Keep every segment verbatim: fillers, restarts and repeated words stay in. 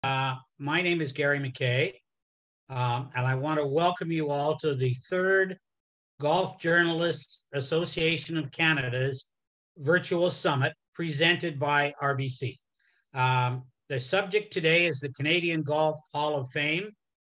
Uh, my name is Gary McKay, um, and I want to welcome you all to the third Golf Journalists Association of Canada's virtual summit presented by R B C. Um, the subject today is the Canadian Golf Hall of Fame,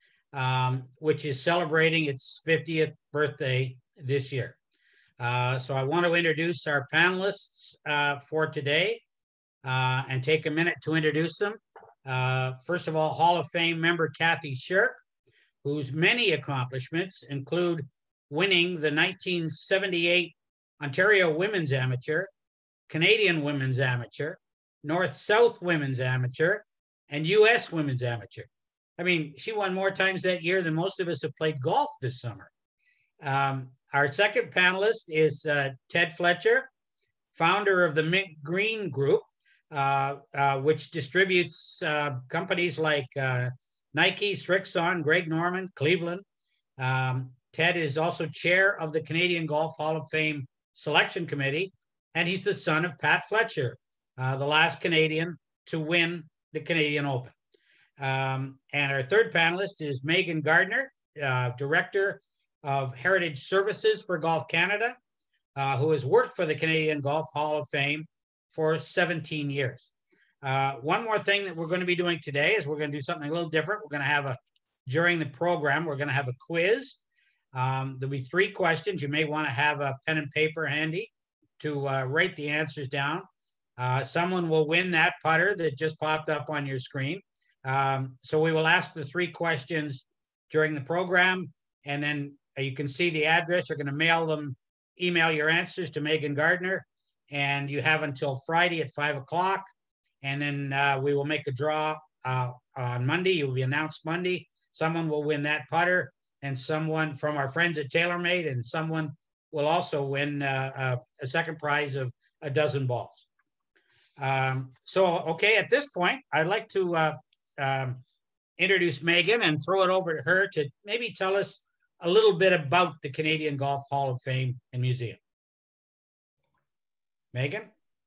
um, which is celebrating its fiftieth birthday this year. Uh, so I want to introduce our panelists uh, for today uh, and take a minute to introduce them. Uh, first of all, Hall of Fame member Kathy Shirk, whose many accomplishments include winning the nineteen seventy-eight Ontario Women's Amateur, Canadian Women's Amateur, North-South Women's Amateur, and U S Women's Amateur. I mean, she won more times that year than most of us have played golf this summer. Um, our second panelist is uh, Ted Fletcher, founder of the Mint Green Group, uh, uh, which distributes uh, companies like uh, Nike, Srixon, Greg Norman, Cleveland. Um, Ted is also chair of the Canadian Golf Hall of Fame Selection Committee, and he's the son of Pat Fletcher, uh, the last Canadian to win the Canadian Open. Um, and our third panelist is Megan Gardner, uh, Director of Heritage Services for Golf Canada, uh, who has worked for the Canadian Golf Hall of Fame for seventeen years. Uh, one more thing that we're going to be doing today is we're going to do something a little different. We're going to have a, during the program, we're going to have a quiz. Um, there'll be three questions. You may want to have a pen and paper handy to uh, write the answers down. Uh, someone will win that putter that just popped up on your screen. Um, so we will ask the three questions during the program, and then you can see the address. You're going to mail them, email your answers to Megan Gardner, and you have until Friday at five o'clock. And then uh, we will make a draw uh, on Monday. You will be announced Monday. Someone will win that putter, and someone from our friends at TaylorMade, and someone will also win uh, uh, a second prize of a dozen balls. Um, so, okay, at this point, I'd like to uh, um, introduce Megan and throw it over to her to maybe tell us a little bit about the Canadian Golf Hall of Fame and Museum. Megan?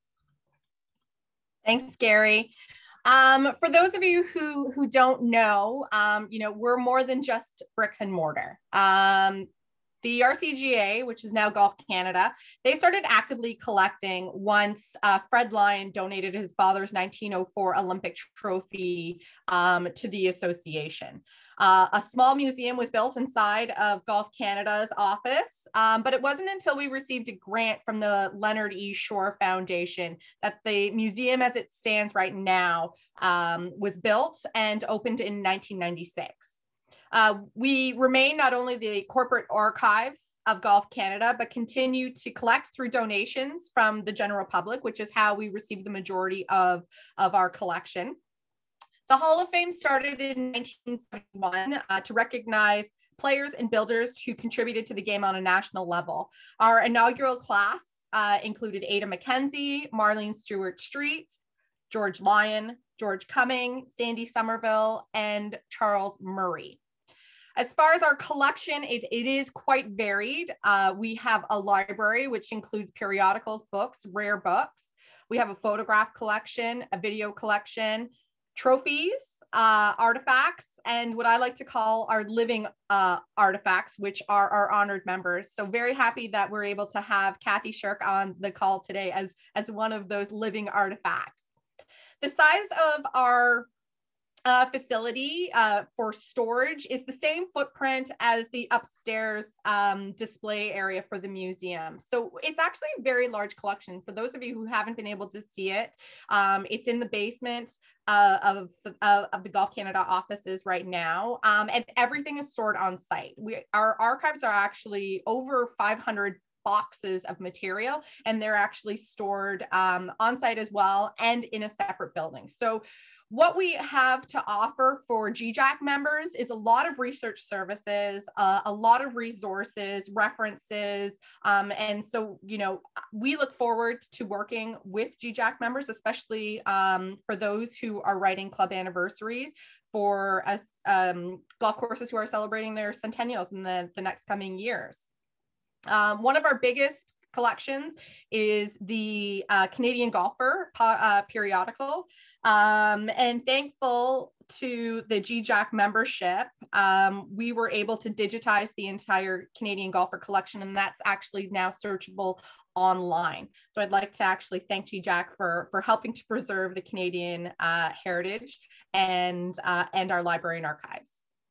Thanks, Gary. Um, for those of you who, who don't know, um, you know, we're more than just bricks and mortar. Um, the R C G A, which is now Golf Canada, they started actively collecting once uh, Fred Lyon donated his father's nineteen oh four Olympic trophy um, to the association. Uh, a small museum was built inside of Golf Canada's office, um, but it wasn't until we received a grant from the Leonard E. Shore Foundation that the museum as it stands right now um, was built and opened in nineteen ninety-six. Uh, we remain not only the corporate archives of Golf Canada, but continue to collect through donations from the general public, which is how we receive the majority of, of our collection. The Hall of Fame started in nineteen seventy-one uh, to recognize players and builders who contributed to the game on a national level. Our inaugural class uh, included Ada McKenzie, Marlene Stewart-Street, George Lyon, George Cumming, Sandy Somerville, and Charles Murray. As far as our collection, it, it is quite varied. Uh, we have a library, which includes periodicals, books, rare books. We have a photograph collection, a video collection, trophies, uh, artifacts, and what I like to call our living uh, artifacts, which are our honored members. So very happy that we're able to have Kathy Shirk on the call today as, as one of those living artifacts. The size of our Uh, facility uh, for storage is the same footprint as the upstairs um, display area for the museum. So it's actually a very large collection. For those of you who haven't been able to see it, um, it's in the basement uh, of, uh, of the Golf Canada offices right now, um, and everything is stored on site. We, our archives are actually over five hundred boxes of material, and they're actually stored um, on site as well and in a separate building. So what we have to offer for G J A C members is a lot of research services, uh, a lot of resources, references. Um, and so, you know, we look forward to working with G J A C members, especially um, for those who are writing club anniversaries for us, um, golf courses who are celebrating their centennials in the, the next coming years. Um, one of our biggest collections is the uh, Canadian Golfer uh, periodical. Um, and thankful, to the G J A C membership, um, we were able to digitize the entire Canadian golfer collection, and that's actually now searchable online. So I'd like to actually thank G J A C for, for helping to preserve the Canadian uh, heritage and, uh, and our library and archives.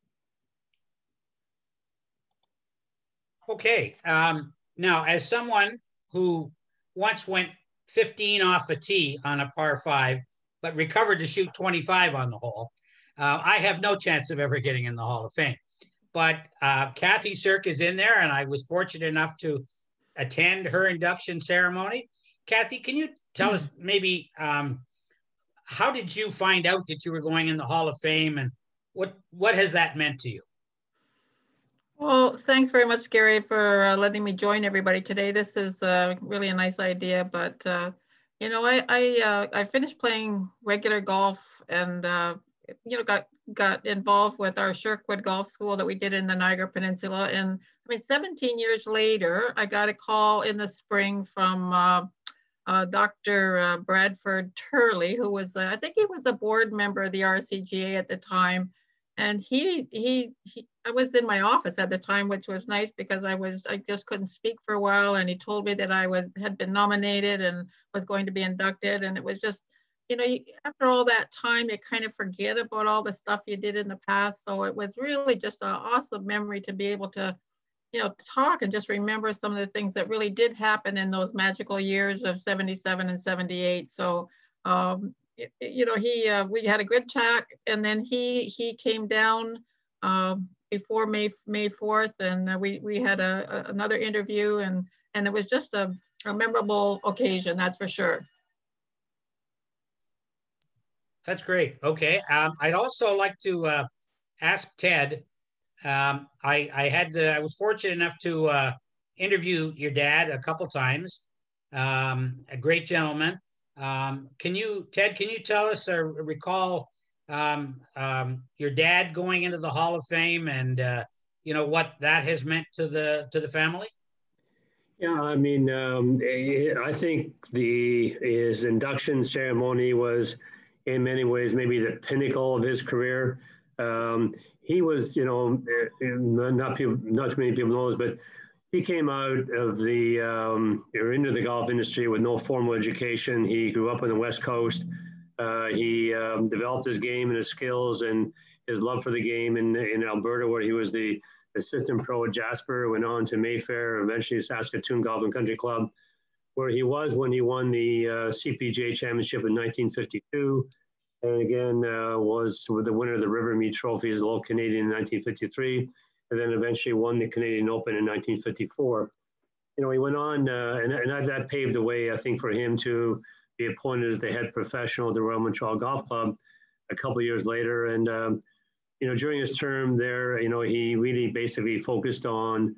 Okay, um, now as someone who once went fifteen off a tee on a par five, but recovered to shoot twenty-five on the hole, uh, I have no chance of ever getting in the Hall of Fame. But uh, Kathy Cirque is in there, and I was fortunate enough to attend her induction ceremony. Kathy, can you tell us maybe um, how did you find out that you were going in the Hall of Fame, and what what has that meant to you? Well, thanks very much, Gary, for uh, letting me join everybody today. This is uh, really a nice idea, but uh, you know, I I, uh, I finished playing regular golf, and uh, you know, got got involved with our Sherkwood Golf School that we did in the Niagara Peninsula. And I mean, seventeen years later, I got a call in the spring from uh, uh, Doctor Uh, Bradford Turley, who was uh, I think he was a board member of the R C G A at the time. And he, he, he, I was in my office at the time, which was nice because I was, I just couldn't speak for a while. And he told me that I was, had been nominated and was going to be inducted. And it was just, you know, you, after all that time, you kind of forget about all the stuff you did in the past. So it was really just an awesome memory to be able to, you know, talk and just remember some of the things that really did happen in those magical years of seventy-seven and seventy-eight. So, um, you know, he, uh, we had a good chat, and then he, he came down uh, before May, May fourth, and uh, we, we had a, a, another interview, and, and it was just a, a memorable occasion, that's for sure. That's great. Okay. Um, I'd also like to uh, ask Ted, um, I, I had the, I was fortunate enough to uh, interview your dad a couple times, um, a great gentleman. Um, can you, Ted, can you tell us or recall um, um, your dad going into the Hall of Fame and, uh, you know, what that has meant to the, to the family? Yeah, I mean, um, I think the his induction ceremony was in many ways maybe the pinnacle of his career. Um, he was, you know, not people, not too many people know this, but he came out of the, um, or into the golf industry with no formal education. He grew up on the West Coast. Uh, he um, developed his game and his skills and his love for the game in, in Alberta, where he was the assistant pro at Jasper, went on to Mayfair, eventually Saskatoon Golf and Country Club, where he was when he won the uh, C P G A championship in nineteen fifty-two. And again, uh, was with the winner of the Rivermead Trophy as a local Canadian in nineteen fifty-three. And then eventually won the Canadian Open in nineteen fifty-four. You know, he went on, uh, and, and that paved the way, I think, for him to be appointed as the head professional at the Royal Montreal Golf Club a couple of years later. And, um, you know, during his term there, you know, he really basically focused on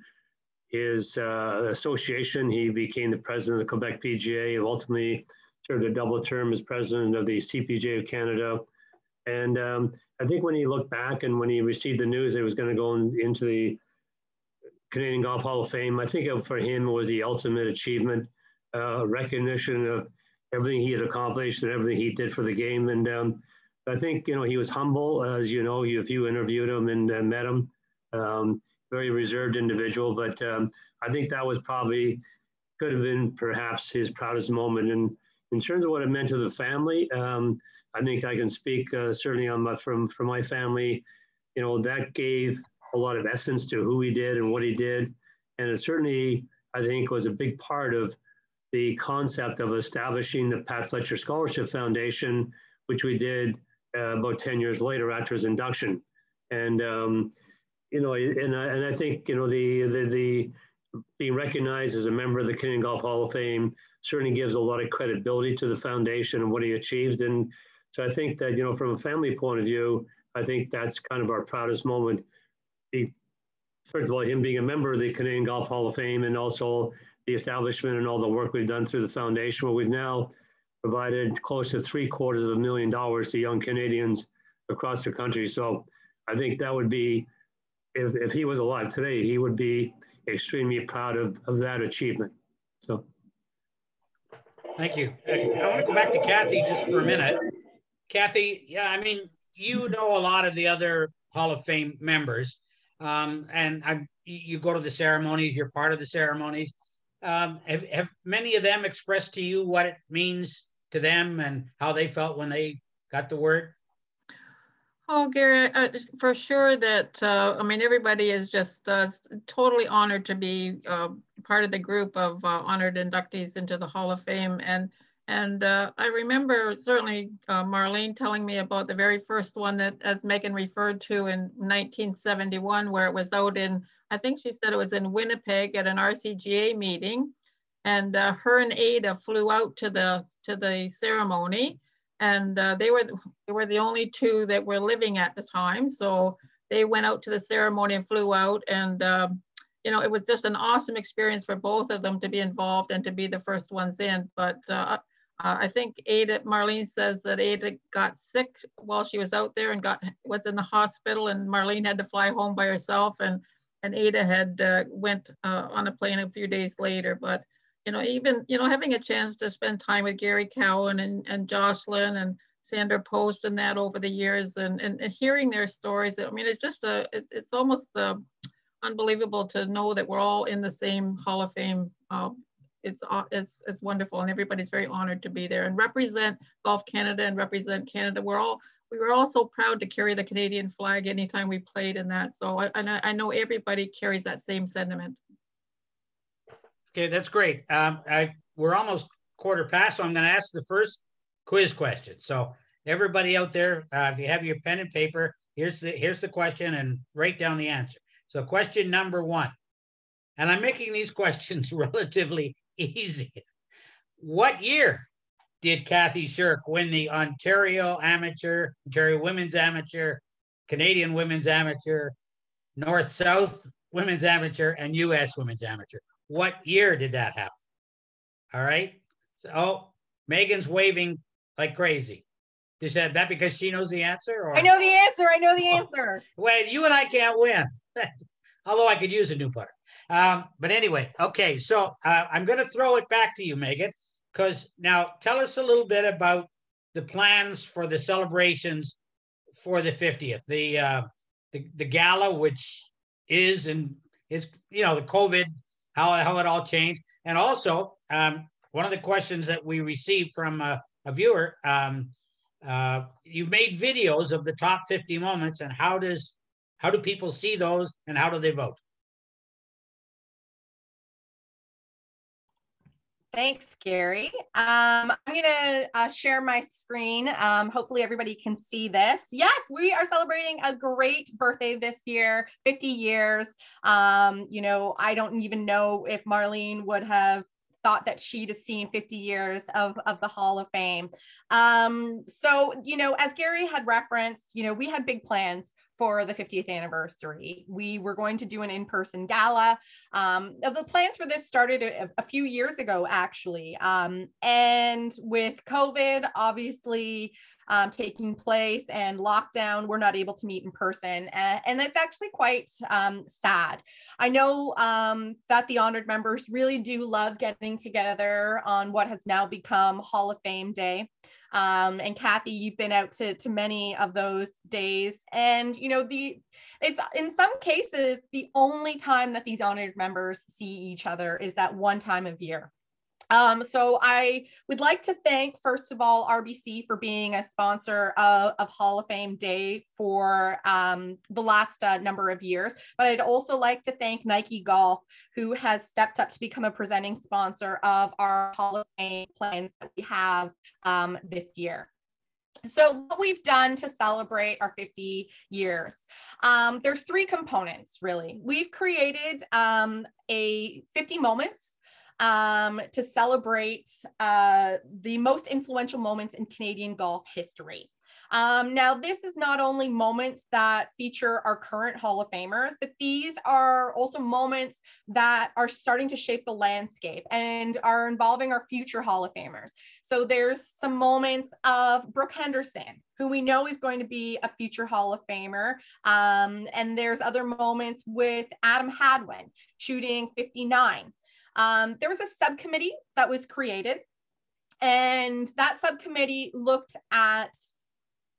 his uh, association. He became the president of the Quebec P G A, ultimately served a double term as president of the C P G A of Canada. And um, I think when he looked back and when he received the news that he was going to go in, into the Canadian Golf Hall of Fame, I think for him it was the ultimate achievement, uh, recognition of everything he had accomplished and everything he did for the game. And um, I think, you know, he was humble, as you know, if you interviewed him and uh, met him, um, very reserved individual. But um, I think that was probably, could have been perhaps his proudest moment. And in terms of what it meant to the family, um, I think I can speak uh, certainly on my, from, from my family, you know, that gave a lot of essence to who he did and what he did. And it certainly, I think, was a big part of the concept of establishing the Pat Fletcher Scholarship Foundation, which we did uh, about ten years later after his induction. And, um, you know, and I, and I think, you know, the, the, the being recognized as a member of the Canadian Golf Hall of Fame certainly gives a lot of credibility to the foundation and what he achieved. And so I think that, you know, from a family point of view, I think that's kind of our proudest moment. He, first of all, him being a member of the Canadian Golf Hall of Fame, and also the establishment and all the work we've done through the foundation, where we've now provided close to three quarters of a million dollars to young Canadians across the country. So I think that would be, if, if he was alive today, he would be extremely proud of, of that achievement. So. Thank you. I want to go back to Kathy just for a minute. Kathy, yeah, I mean, you know a lot of the other Hall of Fame members, um, and I, you go to the ceremonies, you're part of the ceremonies. Um, have, have many of them expressed to you what it means to them and how they felt when they got the word? Oh, Gary, uh, for sure that, uh, I mean, everybody is just uh, totally honored to be uh, part of the group of uh, honored inductees into the Hall of Fame. And and uh, I remember certainly uh, Marlene telling me about the very first one that, as Megan referred to, in nineteen seventy-one, where it was out in, I think she said it was in Winnipeg at an R C G A meeting. And uh, her and Ada flew out to the, to the ceremony. And uh, they were they were the only two that were living at the time, so they went out to the ceremony and flew out, and uh, you know, it was just an awesome experience for both of them to be involved and to be the first ones in. But uh, I think Ada, Marlene says that Ada got sick while she was out there and got was in the hospital, and Marlene had to fly home by herself, and and Ada had uh, went uh, on a plane a few days later, but. You know, even, you know, having a chance to spend time with Gary Cowan and, and Jocelyn and Sandra Post and that over the years, and, and, and hearing their stories. I mean, it's just a, it, it's almost uh, unbelievable to know that we're all in the same Hall of Fame. Uh, it's, it's, it's wonderful, and everybody's very honored to be there and represent Golf Canada and represent Canada. We're all, we were all so proud to carry the Canadian flag anytime we played in that. So I, I, I know everybody carries that same sentiment. Okay, that's great. Um, I, we're almost quarter past, so I'm going to ask the first quiz question. So everybody out there, uh, if you have your pen and paper, here's the, here's the question, and write down the answer. So question number one, and I'm making these questions relatively easy. What year did Kathy Shirk win the Ontario Amateur, Ontario Women's Amateur, Canadian Women's Amateur, North-South Women's Amateur, and U S Women's Amateur? What year did that happen? All right. So, oh, Megan's waving like crazy. Is that, that because she knows the answer? Or? I know the answer. I know the answer. Oh, wait, you and I can't win. Although I could use a new putter. Um, but anyway, okay. So uh, I'm going to throw it back to you, Megan, because now tell us a little bit about the plans for the celebrations for the fiftieth, the uh, the, the gala, which is and is, you know, the COVID. How, how it all changed. And also, um, one of the questions that we received from a, a viewer, um, uh, you've made videos of the top fifty moments, and how does how do people see those, and how do they vote? Thanks, Gary. Um, I'm going to uh, share my screen. Um, hopefully everybody can see this. Yes, we are celebrating a great birthday this year, fifty years. Um, you know, I don't even know if Marlene would have thought that she'd have seen fifty years of, of the Hall of Fame. Um, so, you know, as Gary had referenced, you know, we had big plans for the fiftieth anniversary. We were going to do an in-person gala. Um, the plans for this started a, a few years ago, actually. Um, and with COVID, obviously, um, taking place and lockdown, we're not able to meet in person. And, and that's actually quite um, sad. I know um, that the honored members really do love getting together on what has now become Hall of Fame Day. Um, and Kathy, you've been out to, to many of those days. And, you know, the it's in some cases, the only time that these honored members see each other is that one time of year. Um, so I would like to thank, first of all, R B C for being a sponsor of, of Hall of Fame Day for um, the last uh, number of years. But I'd also like to thank Nike Golf, who has stepped up to become a presenting sponsor of our Hall of Fame plans that we have um, this year. So what we've done to celebrate our fifty years, um, there's three components, really. We've created um, a fifty moments Um, to celebrate uh, the most influential moments in Canadian golf history. Um, now, this is not only moments that feature our current Hall of Famers, but these are also moments that are starting to shape the landscape and are involving our future Hall of Famers. So there's some moments of Brooke Henderson, who we know is going to be a future Hall of Famer. Um, and there's other moments with Adam Hadwin shooting fifty-nine. Um, there was a subcommittee that was created, and that subcommittee looked at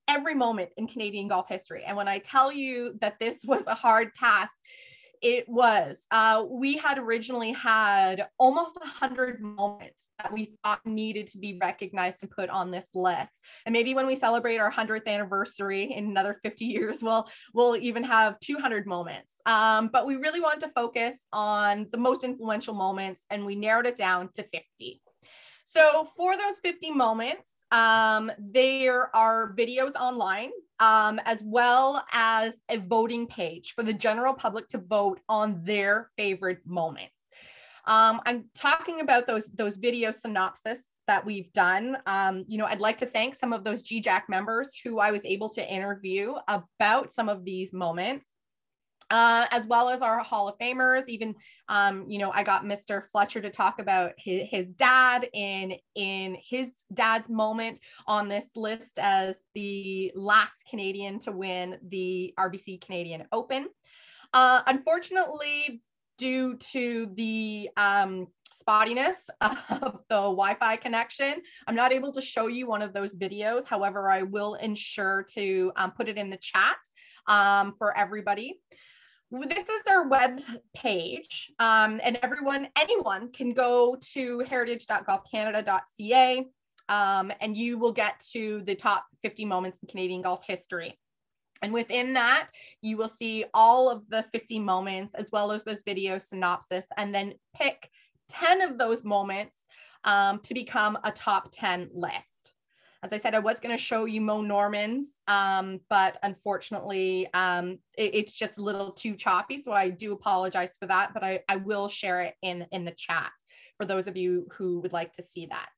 every moment in Canadian golf history. And when I tell you that this was a hard task, it was. Uh, we had originally had almost one hundred moments that we thought needed to be recognized and put on this list. And maybe when we celebrate our one hundredth anniversary in another fifty years, we'll, we'll even have two hundred moments. Um, but we really wanted to focus on the most influential moments, and we narrowed it down to fifty. So for those fifty moments, um, there are videos online, um, as well as a voting page for the general public to vote on their favorite moments. Um, I'm talking about those, those video synopsis that we've done. Um, you know, I'd like to thank some of those G J A C members who I was able to interview about some of these moments. Uh, as well as our Hall of Famers. Even, um, you know, I got Mister Fletcher to talk about his, his dad in, in his dad's moment on this list as the last Canadian to win the R B C Canadian Open. Uh, unfortunately, due to the um, spottiness of the Wi-Fi connection, I'm not able to show you one of those videos. However, I will ensure to um, put it in the chat um, for everybody. This is our web page, um, and everyone, anyone can go to heritage dot golf canada dot c a, um, and you will get to the top fifty moments in Canadian golf history. And within that, you will see all of the fifty moments, as well as those video synopsis, and then pick ten of those moments um, to become a top ten list. As I said, I was going to show you Mo Norman's, um, but unfortunately, um, it, it's just a little too choppy. So I do apologize for that, but I, I will share it in, in the chat for those of you who would like to see that.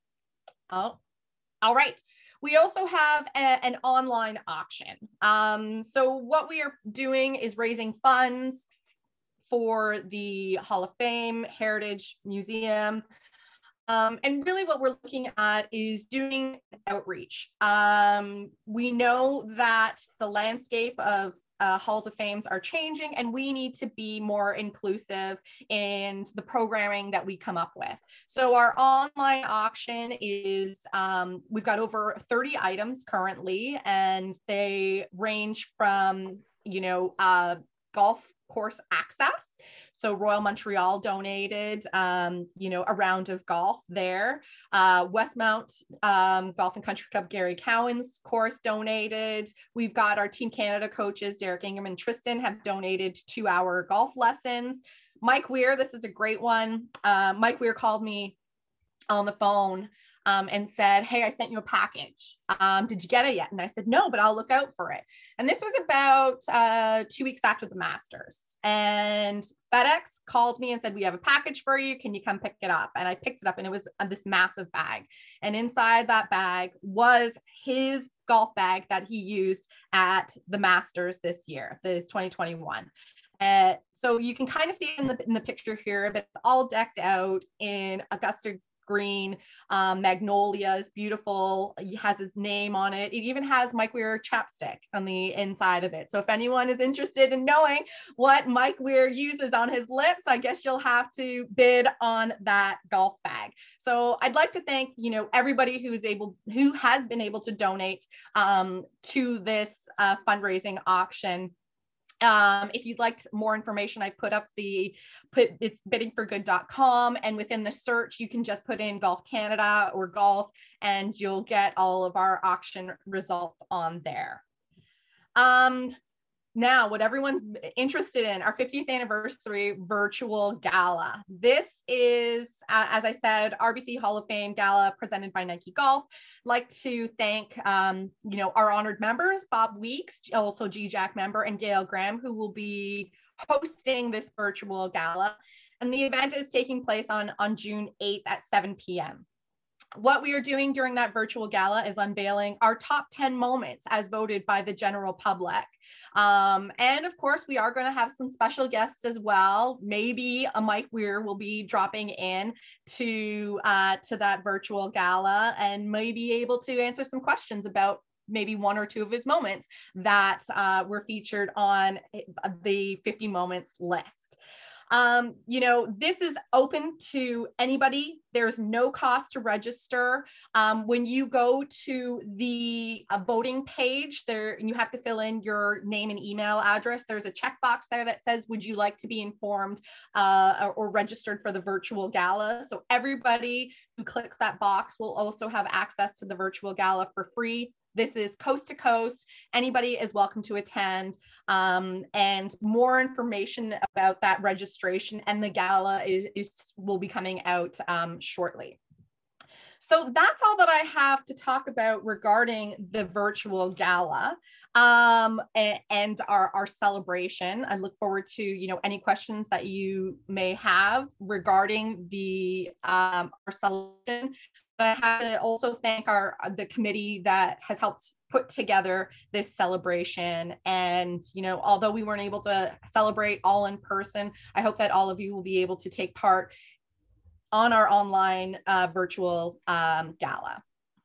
Oh, all right. We also have a, an online auction. Um, so what we are doing is raising funds for the Hall of Fame, Heritage Museum. Um, and really what we're looking at is doing outreach. Um, we know that the landscape of uh, Halls of Fames are changing, and we need to be more inclusive in the programming that we come up with. So our online auction is, um, we've got over thirty items currently, and they range from, you know, uh, golf course access. So Royal Montreal donated, um, you know, a round of golf there. Uh, Westmount um, Golf and Country Club Gary Cowan's course donated. We've got our Team Canada coaches, Derek Ingham and Tristan, have donated two hour golf lessons. Mike Weir, this is a great one. Uh, Mike Weir called me on the phone um, and said, hey, I sent you a package. Um, did you get it yet? And I said, no, but I'll look out for it. And this was about uh, two weeks after the Masters. And FedEx called me and said, we have a package for you. Can you come pick it up? And I picked it up, and it was this massive bag. And inside that bag was his golf bag that he used at the Masters this year, this twenty twenty-one. Uh, so you can kind of see in the, in the picture here, but it's all decked out in Augusta green, um, magnolias, beautiful. He has his name on it. It even has Mike Weir chapstick on the inside of it. So if anyone is interested in knowing what Mike Weir uses on his lips, I guess you'll have to bid on that golf bag. So I'd like to thank, you know, everybody who's able, who has been able to donate um, to this uh, fundraising auction. Um, if you'd like more information, I put up the, put it's bidding for good dot com, and within the search, you can just put in Golf Canada or golf, and you'll get all of our auction results on there. Um, now, what everyone's interested in, our fiftieth anniversary virtual gala. This is, uh, as I said, R B C Hall of Fame gala presented by Nike Golf. I'd like to thank, um, you know, our honored members, Bob Weeks, also G J A C member, and Gail Graham, who will be hosting this virtual gala. And the event is taking place on, on June eighth at seven p m What we are doing during that virtual gala is unveiling our top ten moments as voted by the general public. Um, and of course, we are going to have some special guests as well. Maybe a Mike Weir will be dropping in to, uh, to that virtual gala and may be able to answer some questions about maybe one or two of his moments that uh, were featured on the fifty moments list. Um, you know, this is open to anybody. There's no cost to register. Um, when you go to the uh, voting page there, and you have to fill in your name and email address, there's a checkbox there that says, would you like to be informed uh, or, or registered for the virtual gala? So everybody who clicks that box will also have access to the virtual gala for free. This is coast to coast. Anybody is welcome to attend. Um, and more information about that registration and the gala is, is will be coming out um, shortly. So that's all that I have to talk about regarding the virtual gala um, and, and our, our celebration. I look forward to, you know, any questions that you may have regarding the um, our celebration. But I have to also thank our the committee that has helped put together this celebration. And, you know, although we weren't able to celebrate all in person, I hope that all of you will be able to take part on our online uh, virtual um, gala.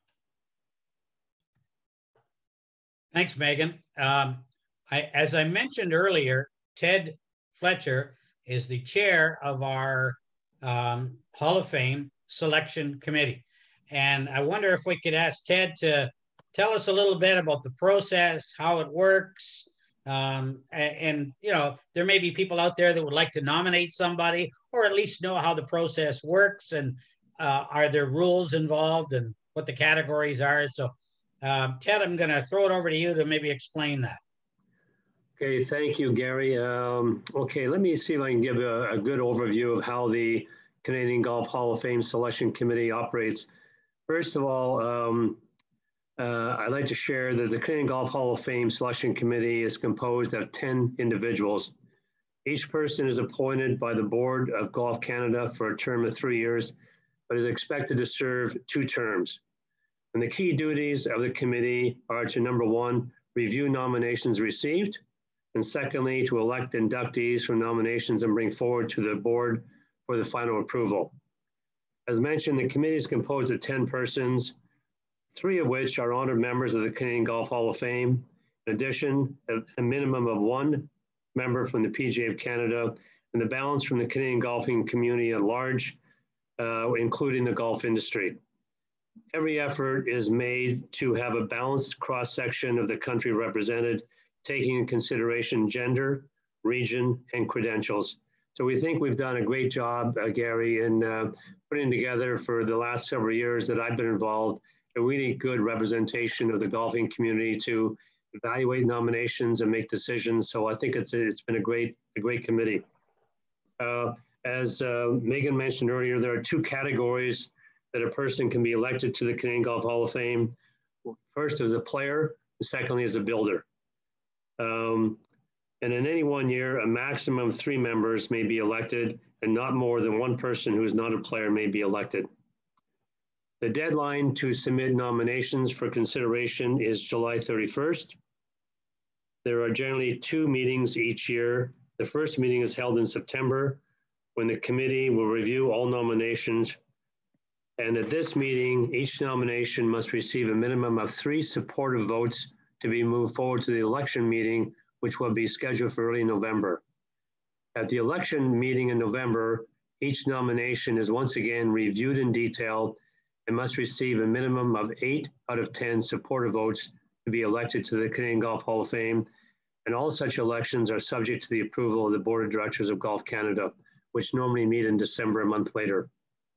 Thanks, Megan. Um, I, as I mentioned earlier, Ted Fletcher is the chair of our um, Hall of Fame Selection Committee. And I wonder if we could ask Ted to tell us a little bit about the process, how it works. Um, and, and, you know, there may be people out there that would like to nominate somebody or at least know how the process works and uh, are there rules involved and what the categories are. So, um, Ted, I'm going to throw it over to you to maybe explain that. Okay, thank you, Gary. Um, okay, let me see if I can give a, a good overview of how the Canadian Golf Hall of Fame Selection Committee operates. First of all, um, uh, I'd like to share that the Canadian Golf Hall of Fame Selection Committee is composed of ten individuals. Each person is appointed by the Board of Golf Canada for a term of three years, but is expected to serve two terms. And the key duties of the committee are to, number one, review nominations received, and secondly, to elect inductees from nominations and bring forward to the board for the final approval. As mentioned, the committee is composed of ten persons, three of which are honored members of the Canadian Golf Hall of Fame. In addition, a, a minimum of one member from the P G A of Canada, and the balance from the Canadian golfing community at large, uh, including the golf industry. Every effort is made to have a balanced cross-section of the country represented, taking into consideration gender, region, and credentials. So we think we've done a great job, uh, Gary, in uh, putting together for the last several years that I've been involved, a really good representation of the golfing community to evaluate nominations and make decisions. So I think it's a, it's been a great a great committee. Uh, as uh, Megan mentioned earlier, there are two categories that a person can be elected to the Canadian Golf Hall of Fame. First as a player, and secondly as a builder. Um, and in any one year, a maximum of three members may be elected, and not more than one person who is not a player may be elected. The deadline to submit nominations for consideration is July thirty-first. There are generally two meetings each year. The first meeting is held in September, when the committee will review all nominations. And at this meeting, each nomination must receive a minimum of three supportive votes to be moved forward to the election meeting, which will be scheduled for early November. At the election meeting in November, each nomination is once again reviewed in detail and must receive a minimum of eight out of ten supportive votes to be elected to the Canadian Golf Hall of Fame. And all such elections are subject to the approval of the Board of Directors of Golf Canada, which normally meet in December a month later.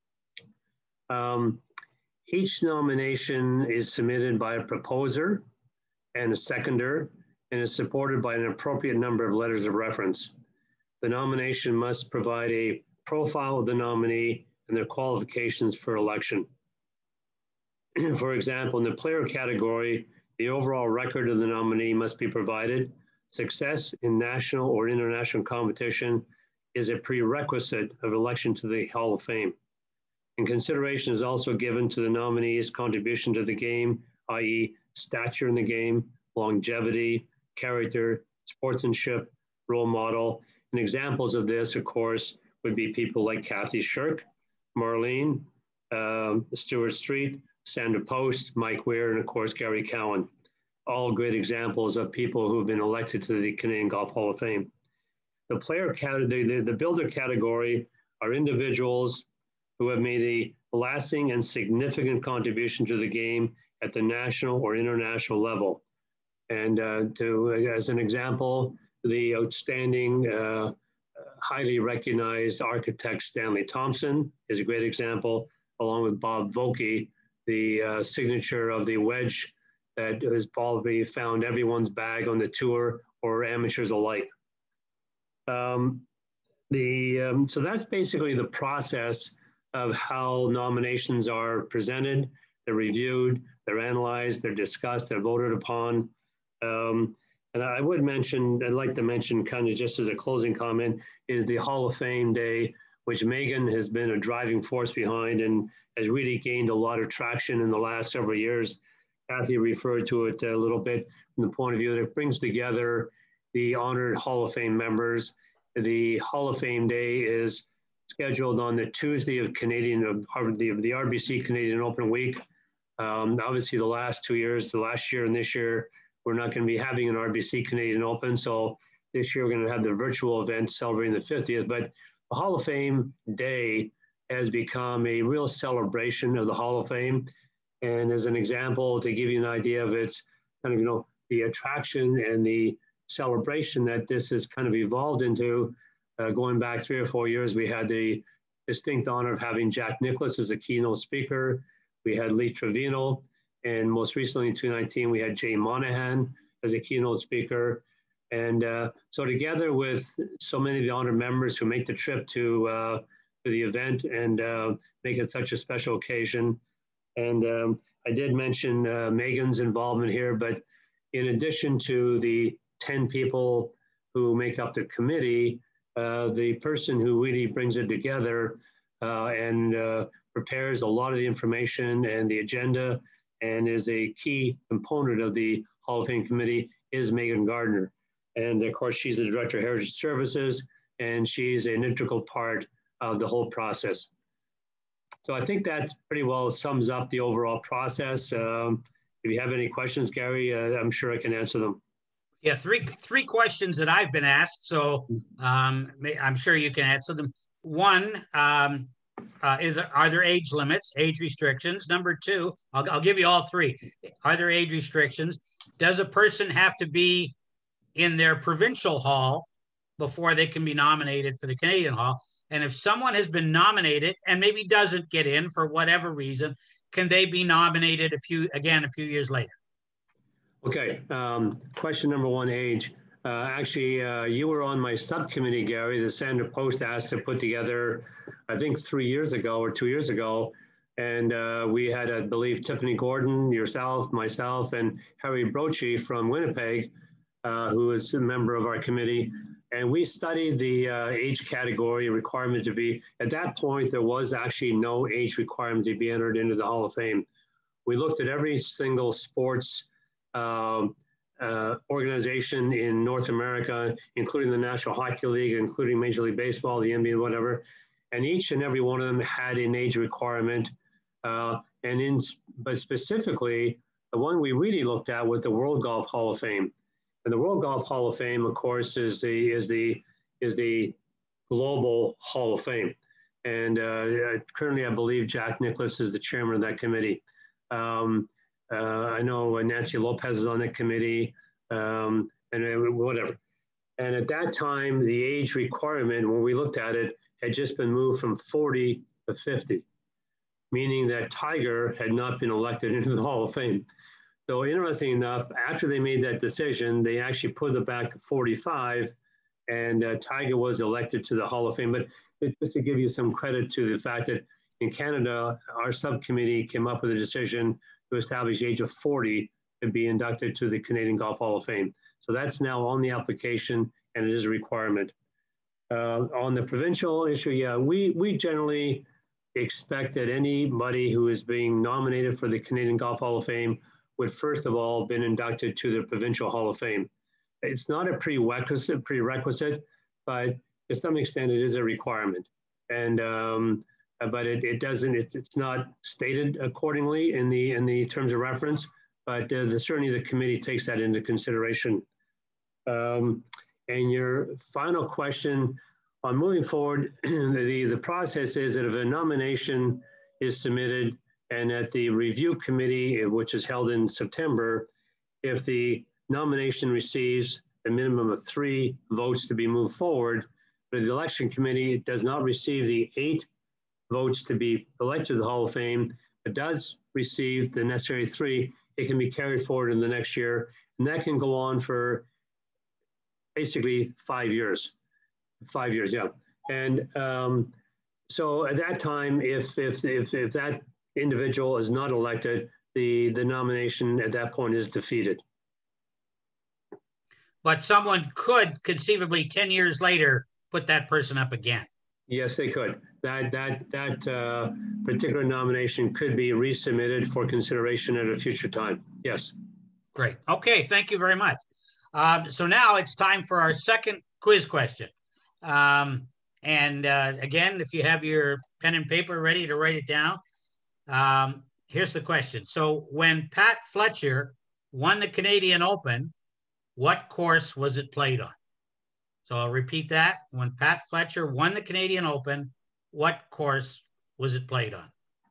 Um, each nomination is submitted by a proposer and a seconder and is supported by an appropriate number of letters of reference. The nomination must provide a profile of the nominee and their qualifications for election. For example, in the player category, the overall record of the nominee must be provided. Success in national or international competition is a prerequisite of election to the Hall of Fame. And consideration is also given to the nominee's contribution to the game, that is stature in the game, longevity, character, sportsmanship, role model. And examples of this, of course, would be people like Kathy Shirk, Marlene, um, Stuart Street, Sandra Post, Mike Weir, and of course, Gary Cowan. All great examples of people who have been elected to the Canadian Golf Hall of Fame. the player category, the, the builder category are individuals who have made a lasting and significant contribution to the game at the national or international level. And uh, to, as an example, the outstanding, uh, highly recognized architect Stanley Thompson is a great example, along with Bob Vokey, the uh, signature of the wedge that has probably found everyone's bag on the tour or amateurs alike. Um, the, um, so that's basically the process of how nominations are presented. They're reviewed, they're analyzed, they're discussed, they're voted upon. Um, and I would mention, I'd like to mention kind of just as a closing comment, is the Hall of Fame Day, which Megan has been a driving force behind and has really gained a lot of traction in the last several years. Kathy referred to it a little bit from the point of view that it brings together the honored Hall of Fame members. The Hall of Fame Day is scheduled on the Tuesday of Canadian, of the, the R B C Canadian Open Week. Um, obviously the last two years, the last year and this year, we're not going to be having an R B C Canadian Open. So this year we're going to have the virtual event celebrating the fiftieth. But the Hall of Fame Day has become a real celebration of the Hall of Fame. And as an example, to give you an idea of its kind of, you know, the attraction and the celebration that this has kind of evolved into, uh, going back three or four years, we had the distinct honor of having Jack Nicklaus as a keynote speaker. We had Lee Trevino, and most recently in twenty nineteen, we had Jay Monahan as a keynote speaker. And uh, so together with so many of the honored members who make the trip to, uh, to the event and uh, make it such a special occasion. And um, I did mention uh, Megan's involvement here, but in addition to the ten people who make up the committee, uh, the person who really brings it together uh, and uh, prepares a lot of the information and the agenda and is a key component of the Hall of Fame committee is Megan Gardner. And of course, she's the Director of Heritage Services, and she's an integral part of the whole process. So I think that pretty well sums up the overall process. Um, if you have any questions, Gary, uh, I'm sure I can answer them. Yeah, three three questions that I've been asked, so um, I'm sure you can answer them. One, um, uh, is there, are there age limits, age restrictions? Number two, I'll, I'll give you all three. Are there age restrictions? Does a person have to be in their provincial hall before they can be nominated for the Canadian Hall? And if someone has been nominated and maybe doesn't get in for whatever reason, can they be nominated a few, again, a few years later? Okay, um, question number one, age. Uh, actually, uh, you were on my subcommittee, Gary. The Sandra Post asked to put together, I think three years ago or two years ago. And uh, we had, I believe, Tiffany Gordon, yourself, myself, and Harry Brochi from Winnipeg, uh, who is a member of our committee. And we studied the uh, age category requirement to be, at that point, there was actually no age requirement to be entered into the Hall of Fame. We looked at every single sports uh, uh, organization in North America, including the National Hockey League, including Major League Baseball, the N B A, whatever. And each and every one of them had an age requirement. Uh, and in, but specifically, the one we really looked at was the World Golf Hall of Fame. And the World Golf Hall of Fame, of course, is the is the is the global Hall of Fame. And uh, currently, I believe Jack Nicklaus is the chairman of that committee. Um, uh, I know Nancy Lopez is on that committee, um, and uh, whatever. And at that time, the age requirement, when we looked at it, had just been moved from forty to fifty, meaning that Tiger had not been elected into the Hall of Fame. So interesting enough, after they made that decision, they actually put it back to forty-five, and uh, Tiger was elected to the Hall of Fame. But just to give you some credit to the fact that in Canada, our subcommittee came up with a decision to establish the age of forty to be inducted to the Canadian Golf Hall of Fame. So that's now on the application, and it is a requirement. Uh, on the provincial issue, yeah, we, we generally expect that anybody who is being nominated for the Canadian Golf Hall of Fame would first of all been inducted to the Provincial Hall of Fame. It's not a prerequisite, prerequisite, but to some extent it is a requirement. And um, but it, it doesn't, it's, it's not stated accordingly in the in the terms of reference, but uh, the, certainly the committee takes that into consideration. Um, And your final question on moving forward, the, the process is that if a nomination is submitted and at the review committee, which is held in September, if the nomination receives a minimum of three votes to be moved forward, but the election committee does not receive the eight votes to be elected to the Hall of Fame, but does receive the necessary three, it can be carried forward in the next year. And that can go on for basically five years. Five years, yeah. And um, so at that time, if, if, if, if that individual is not elected, the, the nomination at that point is defeated. But someone could conceivably ten years later put that person up again. Yes, they could. That, that, that uh, particular nomination could be resubmitted for consideration at a future time. Yes. Great. Okay, thank you very much. Um, so now it's time for our second quiz question. Um, and uh, again, if you have your pen and paper ready to write it down, um, here's the question. So when Pat Fletcher won the Canadian Open, what course was it played on? So I'll repeat that. When Pat Fletcher won the Canadian Open, what course was it played on?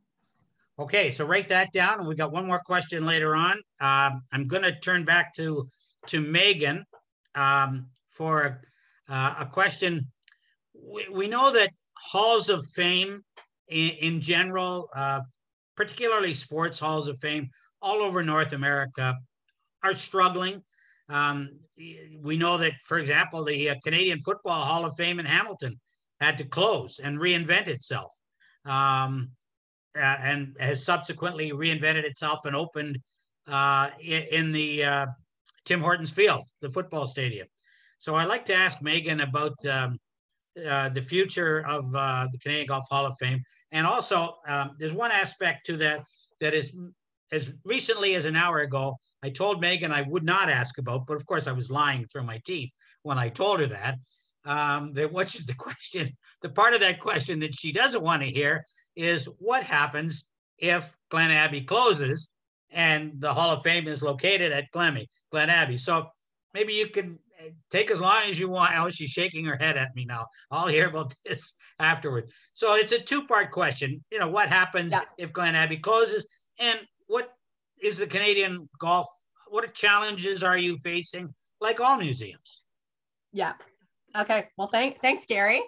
Okay, so write that down. And we got one more question later on. Um, I'm going to turn back to, to Megan um, for uh, a question. We, we know that halls of fame in, in general, uh, particularly sports halls of fame all over North America, are struggling. Um, we know that, for example, the uh, Canadian Football Hall of Fame in Hamilton had to close and reinvent itself. Um, Uh, and has subsequently reinvented itself and opened uh, in, in the uh, Tim Hortons Field, the football stadium. So I'd like to ask Megan about um, uh, the future of uh, the Canadian Golf Hall of Fame. And also, um, there's one aspect to that that is, as recently as an hour ago, I told Megan I would not ask about, but of course I was lying through my teeth when I told her that. Um, that what's the question, the part of that question that she doesn't want to hear is what happens if Glen Abbey closes and the Hall of Fame is located at Glen, Glen Abbey. So maybe you can take as long as you want. Oh, she's shaking her head at me now. I'll hear about this afterward. So it's a two-part question. You know, what happens yeah. if Glen Abbey closes, and what is the Canadian golf, what challenges are you facing, like all museums? Yeah. Okay. Well, thank, thanks, Gary.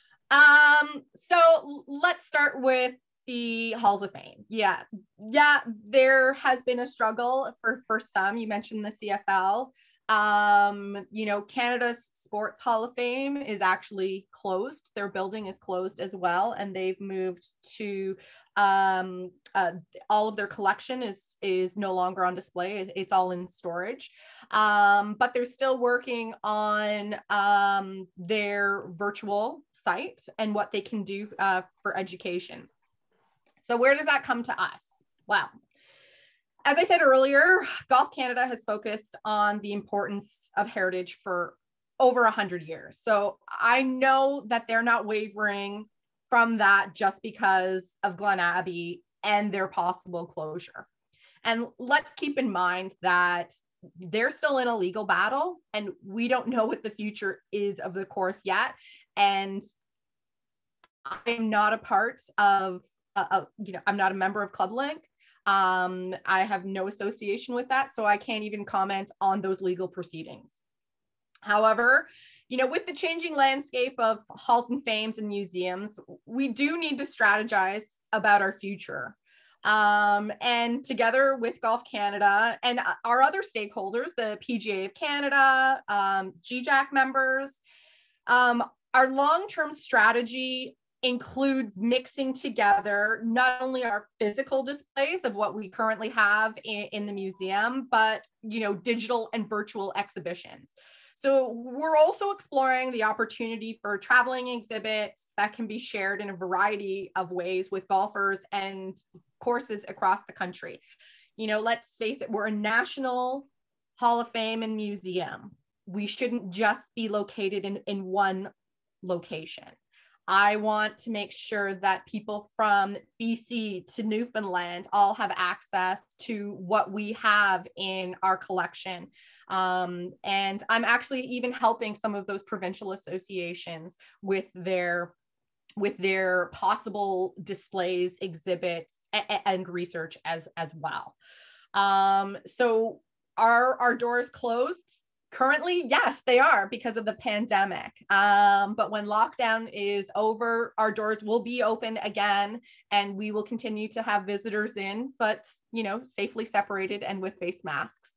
Um, so let's start with the Halls of Fame. Yeah. Yeah. There has been a struggle for, for some. You mentioned the C F L. Um, you know, Canada's Sports Hall of Fame is actually closed. Their building is closed as well. And they've moved to, um, uh, all of their collection is, is no longer on display. It's all in storage. Um, but they're still working on, um, their virtual site and what they can do uh, for education. So where does that come to us? Well, as I said earlier, Golf Canada has focused on the importance of heritage for over a hundred years. So I know that they're not wavering from that just because of Glen Abbey and their possible closure. And let's keep in mind that they're still in a legal battle and we don't know what the future is of the course yet. And I'm not a part of, uh, uh, you know, I'm not a member of Club Link. Um, I have no association with that, so I can't even comment on those legal proceedings. However, you know, with the changing landscape of halls and fames and museums, we do need to strategize about our future. Um, and together with Golf Canada and our other stakeholders, the P G A of Canada, um, G J A C members, um, our long-term strategy includes mixing together not only our physical displays of what we currently have in, in the museum, but, you know, digital and virtual exhibitions. So we're also exploring the opportunity for traveling exhibits that can be shared in a variety of ways with golfers and courses across the country. You know, let's face it, we're a national Hall of Fame and museum. We shouldn't just be located in, in one location. I want to make sure that people from B C to Newfoundland all have access to what we have in our collection. Um, and I'm actually even helping some of those provincial associations with their, with their possible displays, exhibits, and research as, as well. Um, so are our doors closed? Currently, yes, they are because of the pandemic. Um, but when lockdown is over, our doors will be open again, and we will continue to have visitors in, but, you know, safely separated and with face masks.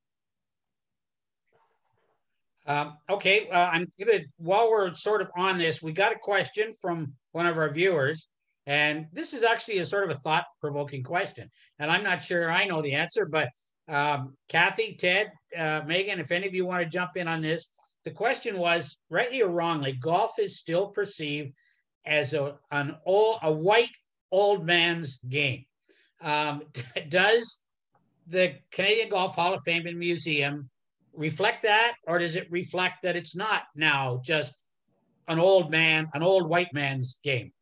Um, okay, uh, I'm gonna, while we're sort of on this, we got a question from one of our viewers, and this is actually a sort of a thought-provoking question, and I'm not sure I know the answer, but um, Kathy, Ted, uh, Megan, if any of you want to jump in on this, the question was, rightly or wrongly, golf is still perceived as a, an old, a white old man's game. Um, does the Canadian Golf Hall of Fame and Museum reflect that, or does it reflect that it's not now just an old man, an old white man's game?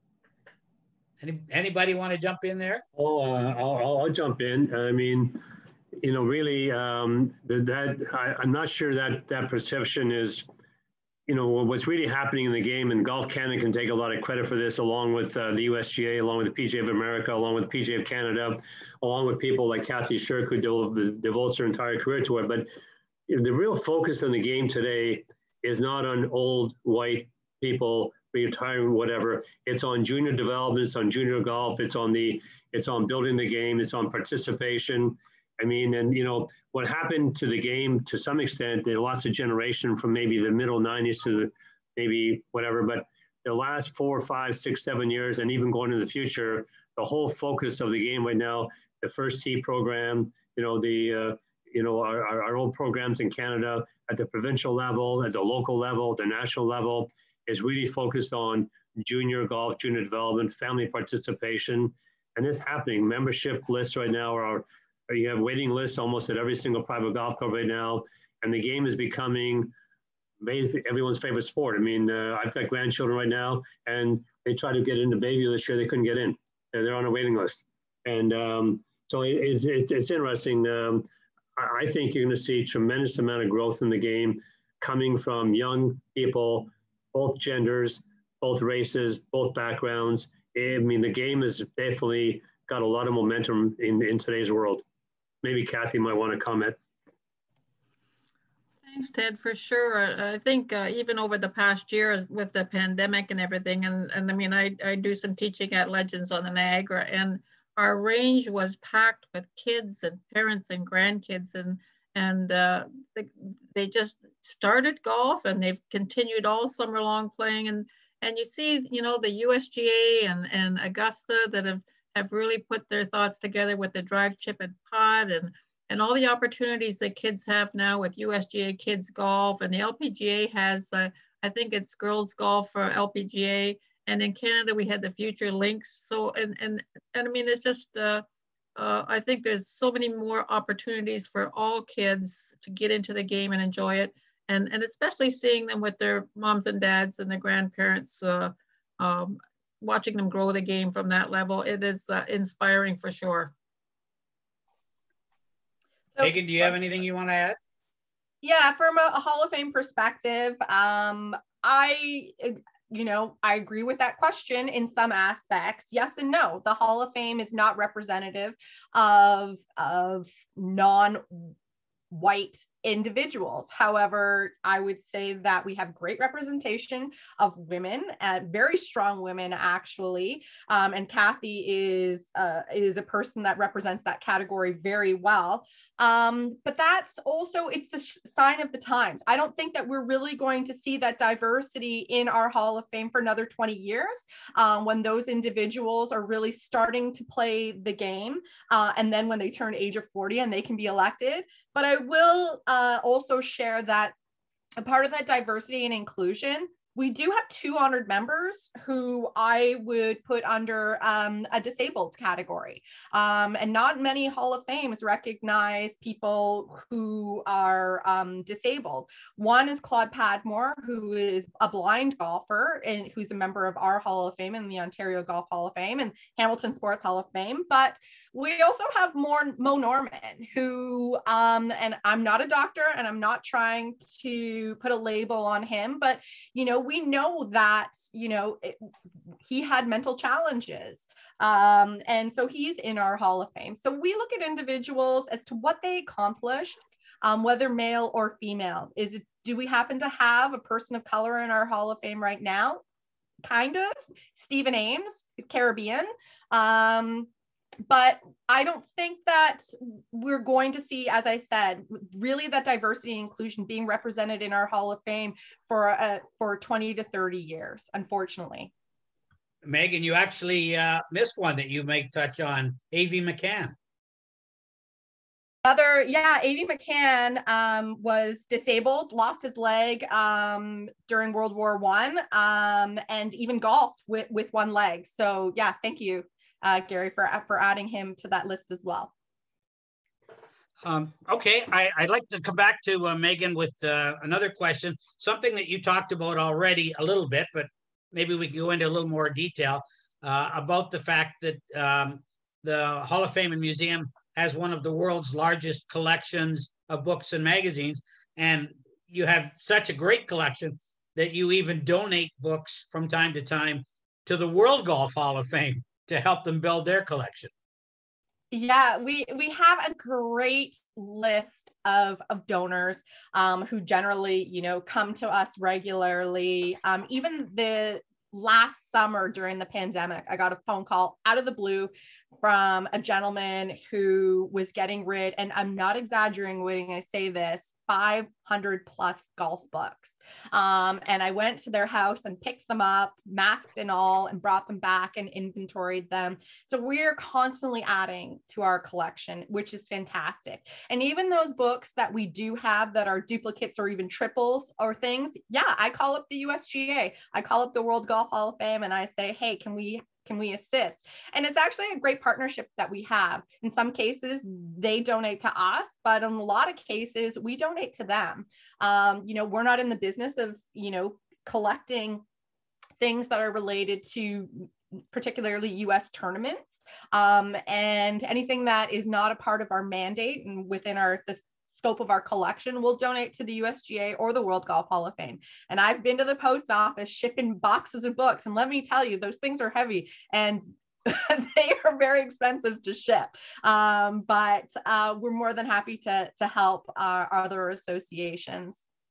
Any, anybody want to jump in there? Oh, uh, I'll, I'll jump in. I mean, you know, really, um, that, that I, I'm not sure that that perception is, you know, what's really happening in the game, and Golf Canada can take a lot of credit for this, along with uh, the U S G A, along with the P G A of America, along with the P G A of Canada, along with people like Kathy Shirk, who devotes her entire career to it. But the real focus on the game today is not on old white people retiring, whatever. It's on junior development, it's on junior golf, it's on the, it's on building the game, it's on participation. I mean, and you know, what happened to the game to some extent, they lost a generation from maybe the middle nineties to maybe whatever, but the last four, five, six, seven years, and even going into the future, the whole focus of the game right now, the first tee program, you know, the, uh, you know, our, our, our old programs in Canada at the provincial level, at the local level, the national level, is really focused on junior golf, junior development, family participation, and it's happening. Membership lists right now are, you have waiting lists almost at every single private golf club right now, and the game is becoming everyone's favorite sport. I mean, uh, I've got grandchildren right now, and they tried to get into Bayview this year, they couldn't get in. They're on a waiting list, and um, so it, it, it's interesting. Um, I think you're going to see a tremendous amount of growth in the game coming from young people, both genders, both races, both backgrounds. I mean, the game has definitely got a lot of momentum in, in today's world. Maybe Kathy might want to comment. Thanks, Ted, for sure. I think uh, even over the past year with the pandemic and everything, and, and I mean, I, I do some teaching at Legends on the Niagara, and our range was packed with kids and parents and grandkids, and and uh, they, they just started golf, and they've continued all summer long playing. And and you see, you know, the U S G A and, and Augusta that have, have really put their thoughts together with the drive, chip, and putt, and and all the opportunities that kids have now with U S G A Kids Golf, and the L P G A has, uh, I think it's girls golf for L P G A, and in Canada we had the Future Links. So, and and, and I mean, it's just, uh, uh, I think there's so many more opportunities for all kids to get into the game and enjoy it, and, and especially seeing them with their moms and dads and their grandparents, uh, um, watching them grow the game from that level. It is uh, inspiring for sure. So, Megan, do you have anything you want to add? Yeah, from a, a Hall of Fame perspective, um, I, you know, I agree with that question in some aspects. Yes and no. The Hall of Fame is not representative of, of non-white individuals. However, I would say that we have great representation of women, uh, very strong women, actually. Um, and Kathy is, uh, is a person that represents that category very well. Um, but that's also, it's the sign of the times. I don't think that we're really going to see that diversity in our Hall of Fame for another twenty years, um, when those individuals are really starting to play the game. Uh, and then when they turn age of forty and they can be elected. But I will uh, also share that a part of that diversity and inclusion we do have two honored members who I would put under um, a disabled category. Um, and not many Hall of Fames recognize people who are um, disabled. One is Claude Padmore, who is a blind golfer and who's a member of our Hall of Fame and the Ontario Golf Hall of Fame and Hamilton Sports Hall of Fame. But we also have more Mo Norman, who, um, and I'm not a doctor and I'm not trying to put a label on him, but, you know, we know that, you know, it, he had mental challenges. Um, and so he's in our Hall of Fame. So we look at individuals as to what they accomplished, um, whether male or female. Is it, do we happen to have a person of color in our Hall of Fame right now? Kind of. Stephen Ames, Caribbean. Um, But I don't think that we're going to see, as I said, really that diversity and inclusion being represented in our Hall of Fame for uh, for twenty to thirty years, unfortunately. Megan, you actually uh, missed one that you may touch on, A V McCann. Other, yeah, A V McCann um, was disabled, lost his leg um, during World War One, um, and even golfed with, with one leg. So yeah, thank you. Uh, Gary, for, for adding him to that list as well. Um, okay, I, I'd like to come back to uh, Megan with uh, another question, something that you talked about already a little bit, but maybe we can go into a little more detail uh, about the fact that um, the Hall of Fame and Museum has one of the world's largest collections of books and magazines, and you have such a great collection that you even donate books from time to time to the World Golf Hall of Fame to help them build their collection. Yeah, we we have a great list of of donors um, who generally, you know, come to us regularly. Um, even the last summer during the pandemic, I got a phone call out of the blue from a gentleman who was getting rid, and I'm not exaggerating when I say this, five hundred plus golf books. Um, and I went to their house and picked them up, masked and all, and brought them back and inventoried them. So we're constantly adding to our collection, which is fantastic. And even those books that we do have that are duplicates or even triples or things, yeah, I call up the U S G A, I call up the World Golf Hall of Fame, and I say, hey, can we Can we assist? And it's actually a great partnership that we have. In some cases, they donate to us, but in a lot of cases, we donate to them. Um, you know, we're not in the business of, you know, collecting things that are related to particularly U S tournaments. Um, and anything that is not a part of our mandate and within our this scope of our collection, we'll donate to the U S G A or the World Golf Hall of Fame. And I've been to the post office shipping boxes of books, and let me tell you, those things are heavy and they are very expensive to ship. Um, but uh, we're more than happy to, to help our other associations.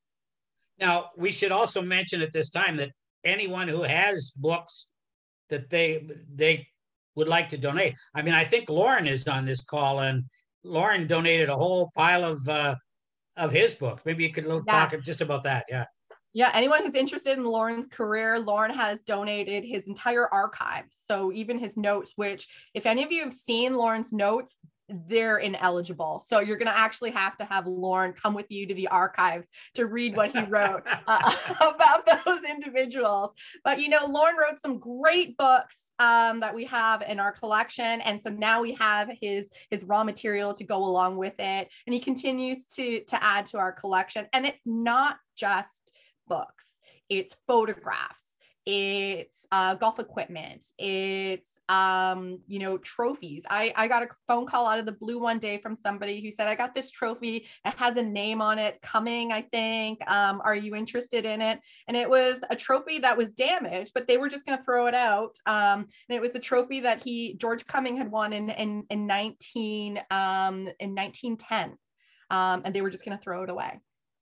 Now, we should also mention at this time that anyone who has books that they they would like to donate. I mean, I think Lauren is on this call, and Lauren donated a whole pile of uh, of his books. Maybe you could talk yeah. just about that. Yeah. Yeah. Anyone who's interested in Lauren's career, Lauren has donated his entire archives. So even his notes, which if any of you have seen Lauren's notes, they're ineligible. So you're going to actually have to have Lauren come with you to the archives to read what he wrote uh, about those individuals. But, you know, Lauren wrote some great books um, that we have in our collection. And so now we have his, his raw material to go along with it. And he continues to, to add to our collection. And it's not just books, it's photographs, it's uh, golf equipment, it's um you know trophies. I I got a phone call out of the blue one day from somebody who said, I got this trophy, it has a name on it, Cumming, I think, um are you interested in it? And it was a trophy that was damaged, but they were just going to throw it out. Um and it was the trophy that he George Cumming had won in in in nineteen um in nineteen ten, um and they were just going to throw it away.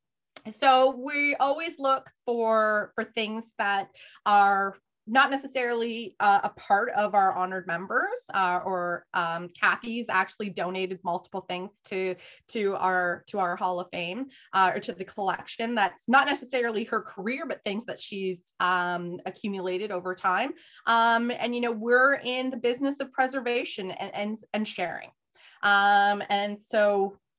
So we always look for for things that are not necessarily uh, a part of our honored members, uh, or um, Kathy's actually donated multiple things to to our to our Hall of Fame, uh, or to the collection. That's not necessarily her career, but things that she's um, accumulated over time. Um, and you know, we're in the business of preservation and and, and sharing, um, and so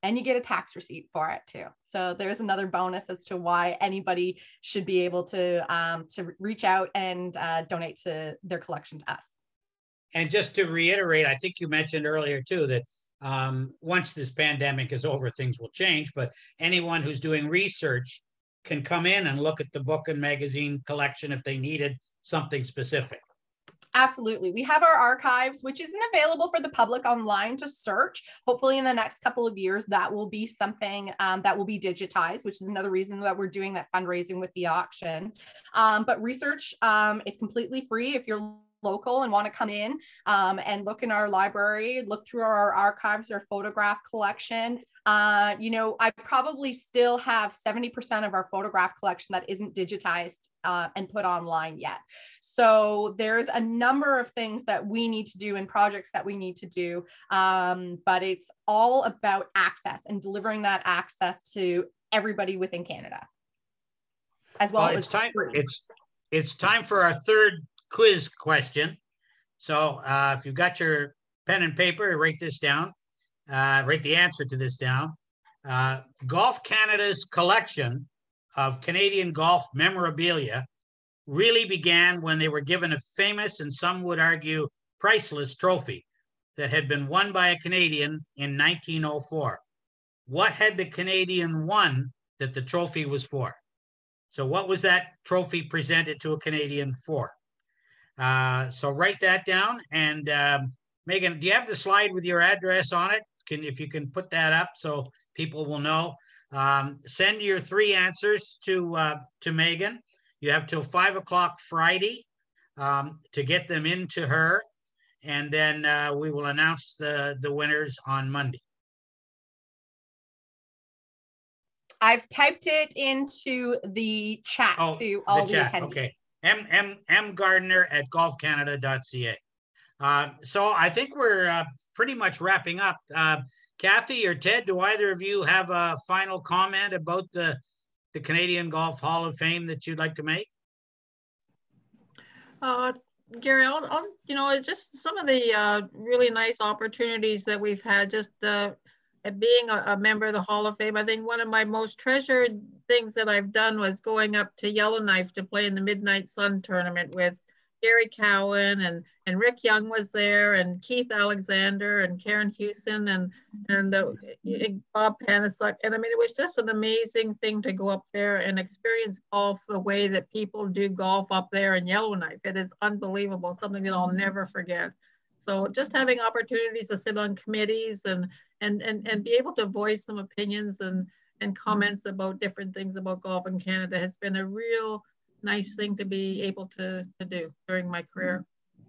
and you get a tax receipt for it too. So there's another bonus as to why anybody should be able to, um, to reach out and uh, donate to their collection to us. And just to reiterate, I think you mentioned earlier too, that um, once this pandemic is over, things will change, but anyone who's doing research can come in and look at the book and magazine collection if they needed something specific. Absolutely. We have our archives, which isn't available for the public online to search. Hopefully in the next couple of years, that will be something um, that will be digitized, which is another reason that we're doing that fundraising with the auction. Um, but research um, is completely free if you're local and want to come in um, and look in our library, look through our archives, our photograph collection. Uh, you know, I probably still have seventy percent of our photograph collection that isn't digitized uh, and put online yet. So there's a number of things that we need to do and projects that we need to do, um, but it's all about access and delivering that access to everybody within Canada. As well, well it's time. It's it's time for our third quiz question. So uh, if you've got your pen and paper, write this down. Uh, write the answer to this down. Uh, Golf Canada's collection of Canadian golf memorabilia really began when they were given a famous, and some would argue priceless, trophy that had been won by a Canadian in nineteen oh four. What had the Canadian won that the trophy was for? So what was that trophy presented to a Canadian for? Uh, so write that down. And um, Megan, do you have the slide with your address on it? Can, if you can put that up so people will know. Um, send your three answers to, uh, to Megan. You have till five o'clock Friday um, to get them into her. And then uh, we will announce the, the winners on Monday. I've typed it into the chat oh, to all the, the chat. attendees. Okay. M M M Gardner at golf canada dot c a. Uh, so I think we're uh, pretty much wrapping up. Uh, Kathy or Ted, do either of you have a final comment about the, the Canadian Golf Hall of Fame that you'd like to make? Uh, Gary, I'll, I'll, you know, just some of the uh, really nice opportunities that we've had just uh, being a, a member of the Hall of Fame. I think one of my most treasured things that I've done was going up to Yellowknife to play in the Midnight Sun tournament with Gary Cowan, and and Rick Young was there, and Keith Alexander, and Karen Hewson, and and uh, Bob Panasuk. And I mean, it was just an amazing thing to go up there and experience golf the way that people do golf up there in Yellowknife. It is unbelievable, something that I'll never forget. So just having opportunities to sit on committees and and and and be able to voice some opinions and and comments about different things about golf in Canada has been a real nice thing to be able to, to do during my career.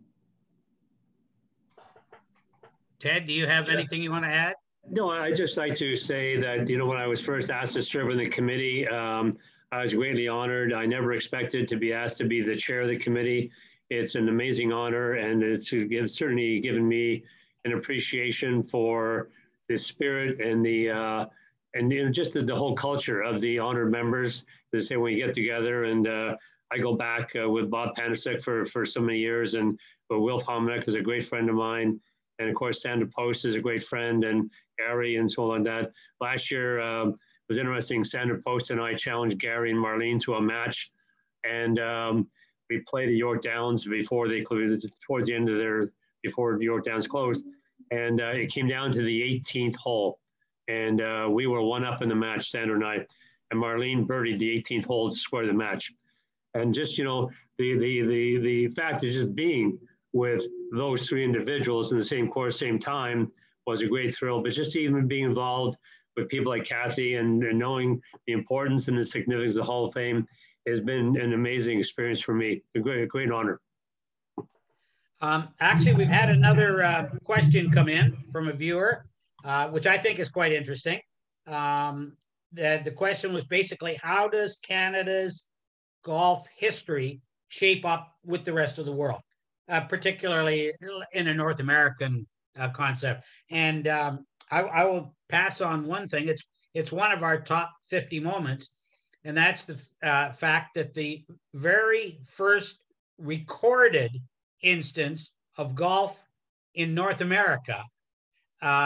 Ted, do you have anything you want to add? No, I'd just like to say that, you know, when I was first asked to serve on the committee, um, I was greatly honored. I never expected to be asked to be the chair of the committee. It's an amazing honor, and it's certainly given me an appreciation for the spirit and the uh, and you know, just the, the whole culture of the honored members. They say when you get together, and uh, I go back uh, with Bob Panasuk for, for so many years, and but Wilf Hominick is a great friend of mine. And of course, Sandra Post is a great friend, and Gary and so on that. Last year um, was interesting. Sandra Post and I challenged Gary and Marlene to a match. And um, we played at York Downs before they closed, towards the end of their, before York Downs closed. And uh, it came down to the eighteenth hole. And uh, we were one up in the match, Sandra and I. And Marlene birdied the eighteenth hole to square the match. And just, you know, the the the the fact of just being with those three individuals in the same course, same time, was a great thrill. But just even being involved with people like Kathy and, and knowing the importance and the significance of the Hall of Fame has been an amazing experience for me. A great, a great honor. Um, actually, we've had another uh, question come in from a viewer, uh, which I think is quite interesting. Um, the, the question was basically, how does Canada's golf history shape up with the rest of the world, uh, particularly in a North American uh, concept? And um, I, I will pass on one thing. It's, it's one of our top fifty moments, and that's the uh, fact that the very first recorded instance of golf in North America um,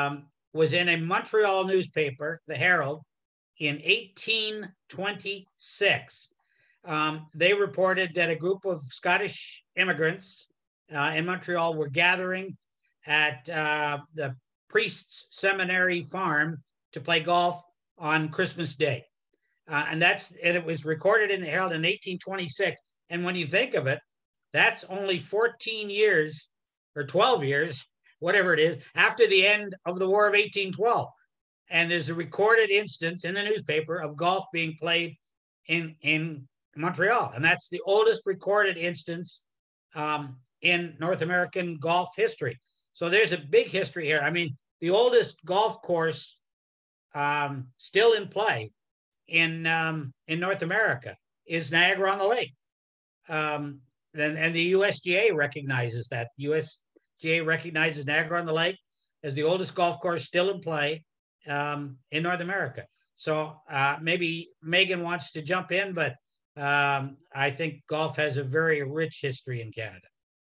was in a Montreal newspaper, the Herald, in eighteen twenty-six. Um, they reported that a group of Scottish immigrants uh, in Montreal were gathering at uh, the Priest's Seminary farm to play golf on Christmas Day. Uh, and that's and it was recorded in the Herald in eighteen twenty-six. And when you think of it, that's only fourteen years or twelve years, whatever it is, after the end of the War of eighteen twelve. And there's a recorded instance in the newspaper of golf being played in, in Montreal. And that's the oldest recorded instance um, in North American golf history. So there's a big history here. I mean, the oldest golf course um, still in play in, um, in North America is Niagara-on-the-Lake. Um, and, and the U S G A recognizes that. U S G A recognizes Niagara-on-the-Lake as the oldest golf course still in play um, in North America. So uh, maybe Megan wants to jump in, but um, I think golf has a very rich history in Canada.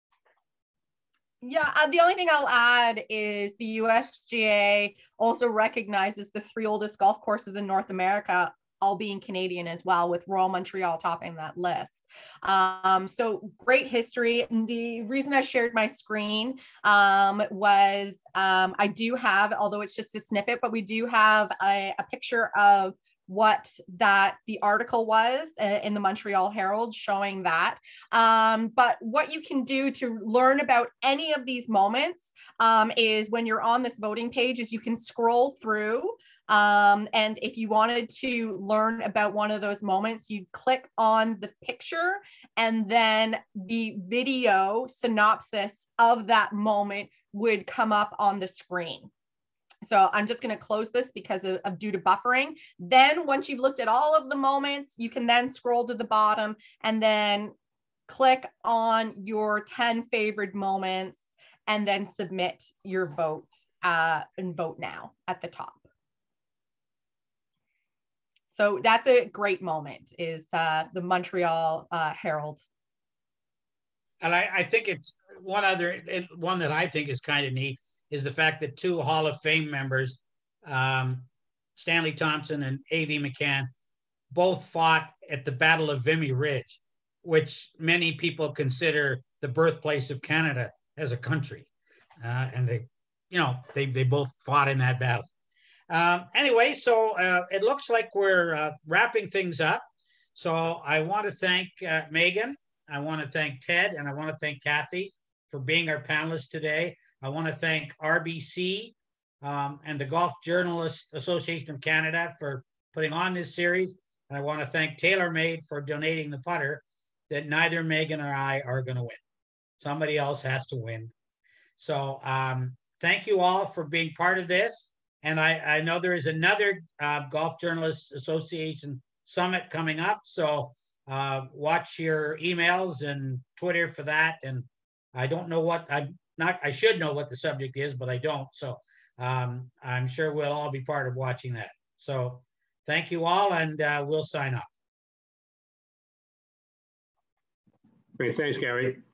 Yeah, uh, the only thing I'll add is the U S G A also recognizes the three oldest golf courses in North America, all being Canadian as well, with Royal Montreal topping that list. Um, so great history. And the reason I shared my screen um, was um, I do have, although it's just a snippet, but we do have a, a picture of what that the article was in the Montreal Herald showing that. Um, but what you can do to learn about any of these moments um, is when you're on this voting page is you can scroll through. Um, and if you wanted to learn about one of those moments, you click on the picture and then the video synopsis of that moment would come up on the screen. So I'm just going to close this because of, of due to buffering. Then once you've looked at all of the moments, you can then scroll to the bottom and then click on your ten favorite moments and then submit your vote uh, and vote now at the top. So that's a great moment is uh, the Montreal uh, Herald. And I, I think it's one other, one that I think is kind of neat is the fact that two Hall of Fame members, um, Stanley Thompson and A V McCann, both fought at the Battle of Vimy Ridge, which many people consider the birthplace of Canada as a country. Uh, and they, you know, they, they both fought in that battle. Um, anyway, so uh, it looks like we're uh, wrapping things up. So I want to thank uh, Megan, I want to thank Ted, and I want to thank Kathy for being our panelists today. I want to thank R B C um, and the Golf Journalists Association of Canada for putting on this series. And I want to thank TaylorMade for donating the putter that neither Megan or I are going to win. Somebody else has to win. So um, thank you all for being part of this. And I, I know there is another uh, Golf Journalists Association Summit coming up. So uh, watch your emails and Twitter for that. And I don't know what I'm not, I should know what the subject is, but I don't. So um, I'm sure we'll all be part of watching that. So thank you all, and uh, we'll sign off. Great, thanks, Gary.